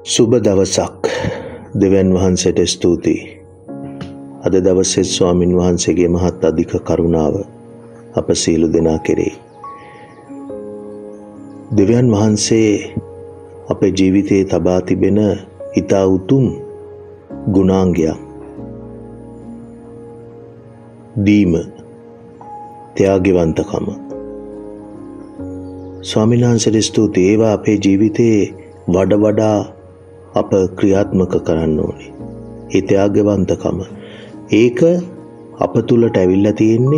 සුබ දවසක් දෙවියන් වහන්සේට ස්තුතියි. අද දවසේ ස්වාමින් වහන්සේගේ මහත් අධික කරුණාව අප සියලු දෙනා කෙරෙහි. දෙවියන් වහන්සේ අපේ ජීවිතයේ තබා තිබෙන ඊතා උතුම් ගුණාංගයක්. දීම, ත්‍යාගවන්තකම. ස්වාමීන් වහන්සේට ස්තුතියි. ඒවා අපේ ජීවිතයේ වඩා අප ක්‍රියාත්මක කරන්න ඕනේ. ඒ ත්‍යාගවන්තකම. ඒක අප තුලට ඇවිල්ලා තියෙන්නේ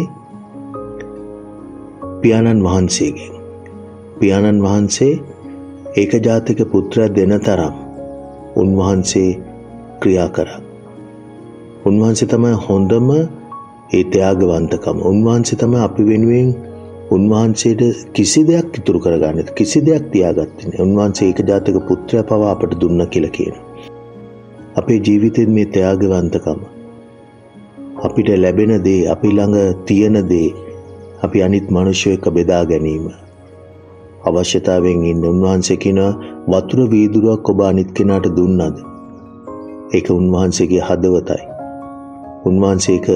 පියාණන් වහන්සේගෙන්. පියාණන් වහන්සේ ඒකජාතික පුත්‍රයා දෙන තරම් උන්වහන්සේ ක්‍රියා කරා. උන්වහන්සේ තමයි හොඳම ඒ ත්‍යාගවන්තකම. උන්වහන්සේ තමයි අපි වෙනුවෙන් උන්වහන්සේට කිසි දෙයක් ඉතුරු කරගන්නේ, කිසි දෙයක් තියාගත්තේ නැහැ. උන්වහන්සේ ඒකජාතික පුත්‍රයා පවා අපට දුන්නා කියලා කියනවා. අපේ ජීවිතේ මේ ත්‍යාගවන්තකම අපිට ලැබෙන දේ, අපි ළඟ තියෙන දේ අපි අනිත් මිනිස්සු එක්ක බෙදා ගැනීම අවශ්‍යතාවයෙන් ඉන්න. උන්වහන්සේ කියන වතුර වීදුරුවක් ඔබ අනිත් කෙනාට දුන්නද? ඒක උන්වහන්සේගේ හදවතයි. උන්වහන්සේ ඒක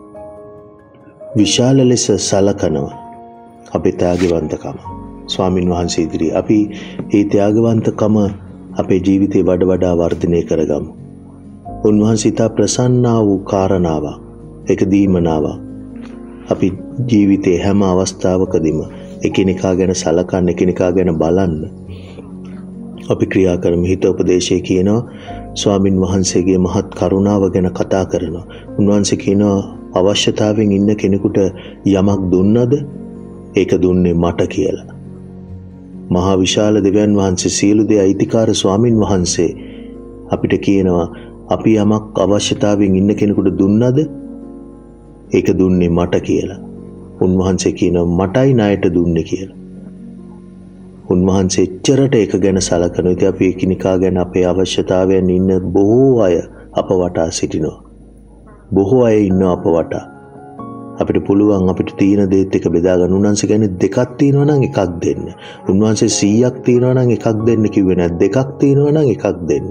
විශාල ලෙස සලකනවා. අපේ ත්‍යාගවන්තකම ස්වාමින් වහන්සේ ඉදිරියේ අපි මේ ත්‍යාගවන්තකම අපේ ජීවිතේ වඩා වර්ධනය කරගමු. උන්වහන්සේ තා ප්‍රසන්න වූ කාරණාවක්, ඒක දීමනාවක්. අපි ජීවිතේ හැම අවස්ථාවකදීම එකිනෙකා ගැන සලකන්න, එකිනෙකා ගැන බලන්න අපි ක්‍රියා කරමු. හිත උපදේශයේ කියනවා ස්වාමින් වහන්සේගේ මහත් කරුණාව ගැන කතා කරනවා. උන්වහන්සේ කියනවා අවශ්‍යතාවයෙන් ඉන්න කෙනෙකුට යමක් දුන්නද ඒක දුන්නේ මට කියලා. මහා විශාල දෙවියන් වහන්සේ සියලු දේ අයිතිකාර ස්වාමින් වහන්සේ අපිට කියනවා අපි යමක් අවශ්‍යතාවයෙන් ඉන්න කෙනෙකුට දුන්නද ඒක දුන්නේ මට කියලා. උන්වහන්සේ කියනවා මටයි ණයට දුන්නේ කියලා. උන්වහන්සේ එච්චරට ඒක ගැන සලකනවා. ඉතින් අපි එකිනෙකා ගැන අපේ අවශ්‍යතාවයන් ඉන්න බොහෝ අය අප වටා සිටිනවා. බොහෝ අය ඉන්නවා අප වටා. අපිට පුළුවන් අපිට තියෙන දේත් එක බෙදා ගන්න. උන්වහන්සේ කියන්නේ දෙකක් තියෙනවා නම් එකක් දෙන්න. උන්වහන්සේ 100ක් තියෙනවා නම් එකක් දෙන්න කිව්වේ නැහැ. දෙකක් තියෙනවා නම් එකක් දෙන්න.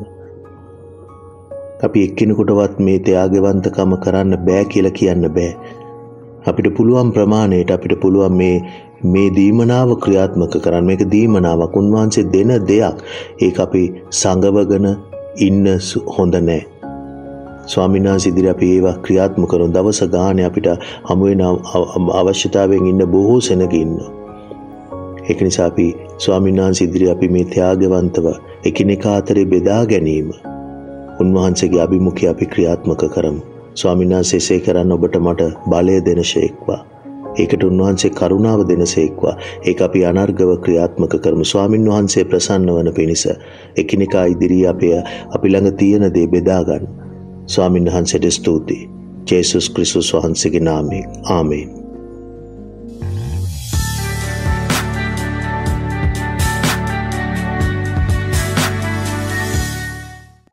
අපි එක්කිනෙකුටවත් මේ ත්‍යාගවන්තකම කරන්න බෑ කියලා කියන්න බෑ. අපිට පුළුවන් ප්‍රමාණයට අපිට පුළුවන් මේ දීමනාව ක්‍රියාත්මක කරන්න. මේක දීමනාවක්. උන්වහන්සේ දෙන දෙයක්. ඒක අපි සංගවගෙන ඉන්න හොඳ නැහැ. ස්වාමීන් වහන්සේ ඉදිරියේ අපි ඒවා ක්‍රියාත්මක කරන දවස ගානේ අපිට හමු වෙන අවශ්‍යතාවයෙන් ඉන්න බොහෝ සෙනග ඉන්නවා. ඒක නිසා අපි ස්වාමීන් වහන්සේ ඉදිරියේ අපි මේ ත්‍යාගවන්තව එකිනෙකා අතරේ බෙදා ගැනීම උන්වහන්සේගේ අභිමුඛය අපි ක්‍රියාත්මක කරමු. ස්වාමීන් වහන්සේ එසේ කරන්න ඔබට මට බලය දෙනසේක්වා. ඒකට උන්වහන්සේ කරුණාව දෙනසේක්වා. ඒක අපි අනර්ගව ක්‍රියාත්මක කරමු. ස්වාමීන් වහන්සේ ප්‍රසන්න වන පිණිස එකිනෙකා ඉදිරියේ අපි ළඟ තියෙන දේ බෙදා ගන්න. ස්වාමීන් වහන්සේට ස්තුතියි. ජේසුස් ක්‍රිස්තුස් වහන්සේගේ නාමයෙන් ආමේන්.